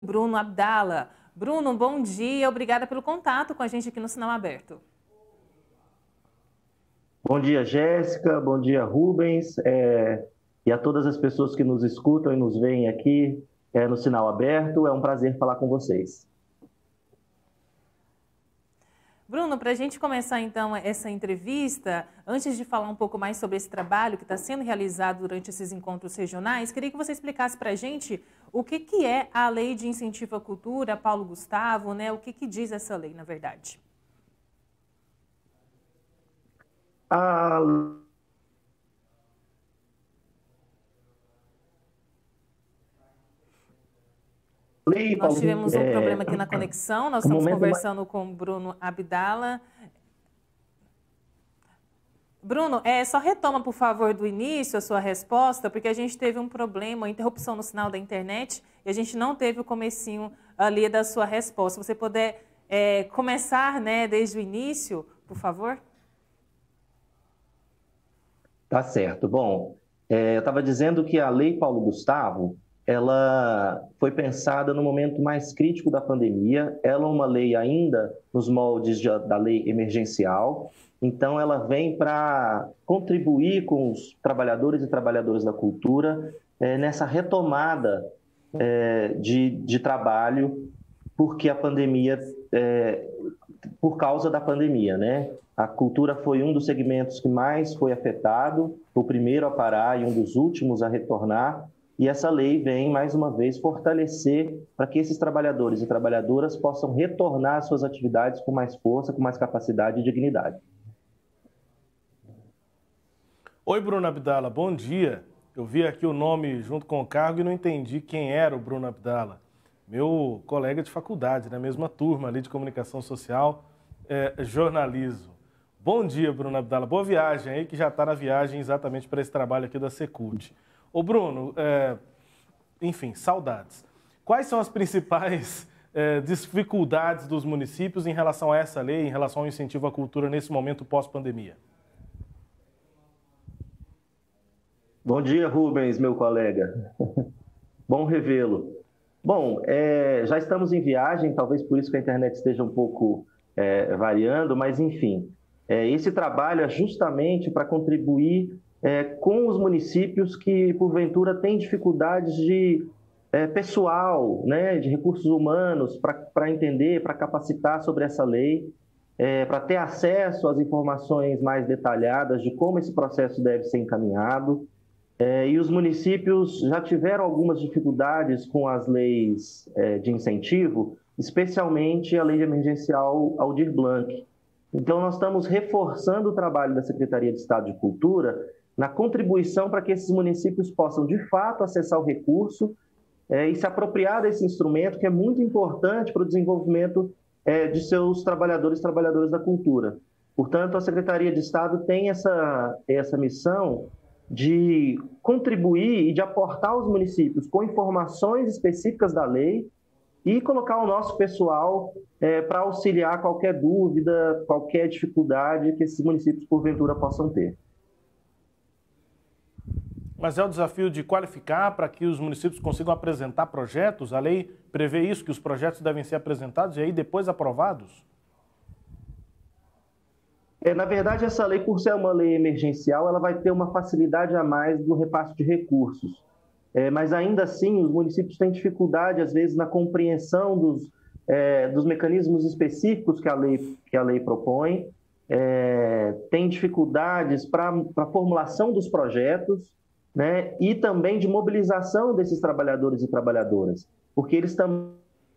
Bruno Abdala. Bruno, bom dia, obrigada pelo contato com a gente aqui no Sinal Aberto. Bom dia, Jéssica, bom dia, Rubens, e a todas as pessoas que nos escutam e nos veem aqui no Sinal Aberto. É um prazer falar com vocês. Bruno, para a gente começar então essa entrevista, antes de falar um pouco mais sobre esse trabalho que está sendo realizado durante esses encontros regionais, queria que você explicasse para a gente o que é a Lei de Incentivo à Cultura, Paulo Gustavo, né? O que diz essa lei, na verdade? A lei, Nós tivemos um problema aqui na conexão, nós estamos conversando com o Bruno Abdala. Bruno, só retoma, por favor, do início a sua resposta, porque a gente teve um problema, uma interrupção no sinal da internet, e a gente não teve o comecinho ali da sua resposta. Se você puder começar, né, desde o início, por favor? Tá certo. Bom, eu estava dizendo que a Lei Paulo Gustavo, ela foi pensada no momento mais crítico da pandemia. Ela é uma lei ainda nos moldes da lei emergencial, então ela vem para contribuir com os trabalhadores e trabalhadoras da cultura nessa retomada de trabalho, porque a pandemia, por causa da pandemia, né? A cultura foi um dos segmentos que mais foi afetado, o primeiro a parar e um dos últimos a retornar. E essa lei vem, mais uma vez, fortalecer para que esses trabalhadores e trabalhadoras possam retornar às suas atividades com mais força, com mais capacidade e dignidade. Oi, Bruno Abdala, bom dia. Eu vi aqui o nome junto com o cargo e não entendi quem era o Bruno Abdala. Meu colega de faculdade, na mesma turma ali de comunicação social, jornalismo. Bom dia, Bruno Abdala. Boa viagem aí, que já está na viagem exatamente para esse trabalho aqui da Secult. Ô, Bruno, enfim, saudades. Quais são as principais dificuldades dos municípios em relação a essa lei, em relação ao incentivo à cultura nesse momento pós-pandemia? Bom dia, Rubens, meu colega. Bom revê-lo. Bom, já estamos em viagem, talvez por isso que a internet esteja um pouco variando, mas enfim, esse trabalho é justamente para contribuir com os municípios que, porventura, têm dificuldades de pessoal, né, de recursos humanos, para entender, para capacitar sobre essa lei, para ter acesso às informações mais detalhadas de como esse processo deve ser encaminhado. E os municípios já tiveram algumas dificuldades com as leis de incentivo, especialmente a lei emergencial Aldir Blanc. Então, nós estamos reforçando o trabalho da Secretaria de Estado de Cultura na contribuição para que esses municípios possam, de fato, acessar o recurso e se apropriar desse instrumento, que é muito importante para o desenvolvimento de seus trabalhadores e trabalhadoras da cultura. Portanto, a Secretaria de Estado tem essa missão de contribuir e de aportar aos municípios com informações específicas da lei e colocar o nosso pessoal para auxiliar qualquer dúvida, qualquer dificuldade que esses municípios, porventura, possam ter. Mas é o desafio de qualificar para que os municípios consigam apresentar projetos? A lei prevê isso, que os projetos devem ser apresentados e aí depois aprovados? Na verdade, essa lei, por ser uma lei emergencial, ela vai ter uma facilidade a mais no repasse de recursos. Mas ainda assim, os municípios têm dificuldade, às vezes, na compreensão dos mecanismos específicos que a lei propõe, tem dificuldades para a formulação dos projetos, né, e também de mobilização desses trabalhadores e trabalhadoras, porque eles também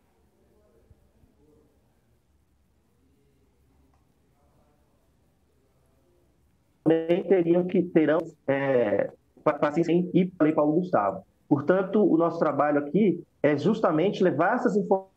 terão paciência em ir para a Lei Paulo Gustavo. Portanto, o nosso trabalho aqui é justamente levar essas informações.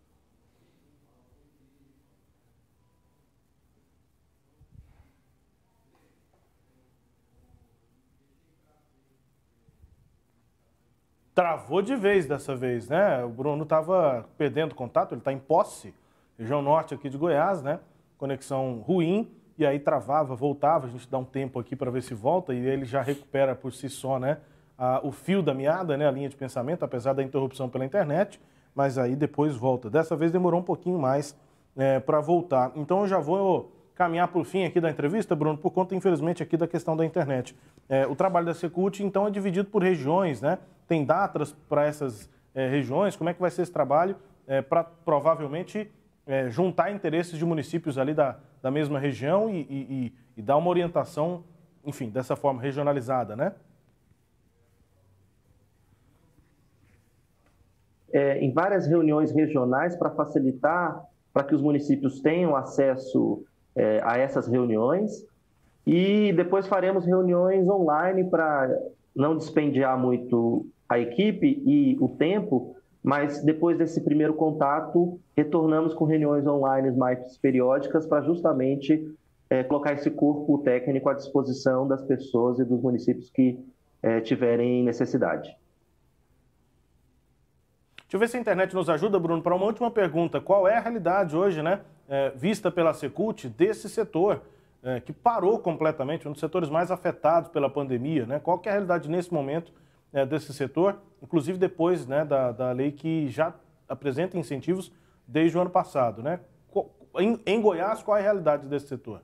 Travou de vez dessa vez, né? O Bruno estava perdendo contato, ele está em Posse, região norte aqui de Goiás, né? Conexão ruim, e aí travava, voltava, a gente dá um tempo aqui para ver se volta, e ele já recupera por si só, né? O fio da meada, né? A linha de pensamento, apesar da interrupção pela internet. mas aí depois volta. Dessa vez demorou um pouquinho mais para voltar. Então eu já vou caminhar para o fim aqui da entrevista, Bruno, por conta, infelizmente, aqui da questão da internet. O trabalho da Secult, então, é dividido por regiões, né? Tem datas para essas regiões? Como é que vai ser esse trabalho para, provavelmente, juntar interesses de municípios ali da mesma região e dar uma orientação, enfim, dessa forma regionalizada, né? Em várias reuniões regionais para facilitar, para que os municípios tenham acesso a essas reuniões, e depois faremos reuniões online para não dispendiar muito a equipe e o tempo, mas depois desse primeiro contato, retornamos com reuniões online mais periódicas para justamente colocar esse corpo técnico à disposição das pessoas e dos municípios que tiverem necessidade. Deixa eu ver se a internet nos ajuda, Bruno, para uma última pergunta. Qual é a realidade hoje, né, vista pela Secult, desse setor que parou completamente, um dos setores mais afetados pela pandemia, né? Qual que é a realidade nesse momento desse setor, inclusive depois, né, da lei que já apresenta incentivos desde o ano passado, né? Em Goiás, qual é a realidade desse setor?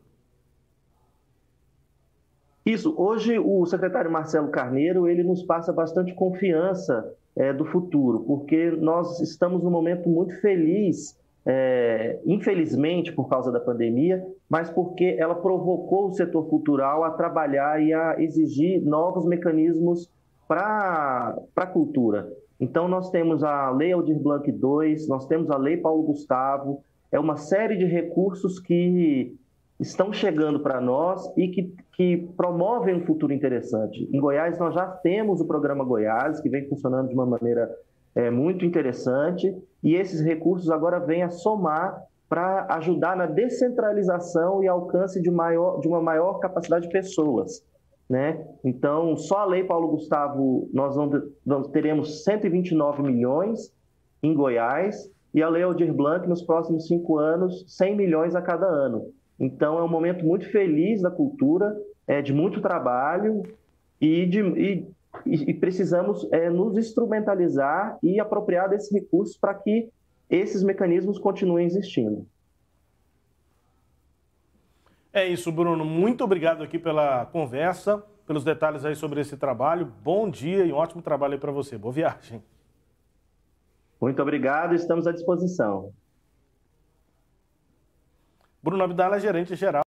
Isso, hoje o secretário Marcelo Carneiro, ele nos passa bastante confiança do futuro, porque nós estamos num momento muito feliz, infelizmente por causa da pandemia, mas porque ela provocou o setor cultural a trabalhar e a exigir novos mecanismos para a cultura. Então nós temos a Lei Aldir Blanc II, nós temos a Lei Paulo Gustavo, é uma série de recursos que estão chegando para nós e que promovem um futuro interessante. Em Goiás, nós já temos o Programa Goiás, que vem funcionando de uma maneira muito interessante, e esses recursos agora vêm a somar para ajudar na descentralização e alcance de uma maior capacidade de pessoas, né? Então, só a Lei Paulo Gustavo, nós teremos 129 milhões em Goiás, e a Lei Aldir Blanc, nos próximos 5 anos, 100 milhões a cada ano. Então, é um momento muito feliz da cultura, de muito trabalho e precisamos nos instrumentalizar e apropriar desses recursos para que esses mecanismos continuem existindo. É isso, Bruno. Muito obrigado aqui pela conversa, pelos detalhes aí sobre esse trabalho. Bom dia e um ótimo trabalho aí para você. Boa viagem. Muito obrigado, estamos à disposição. Bruno Abdala, gerente geral.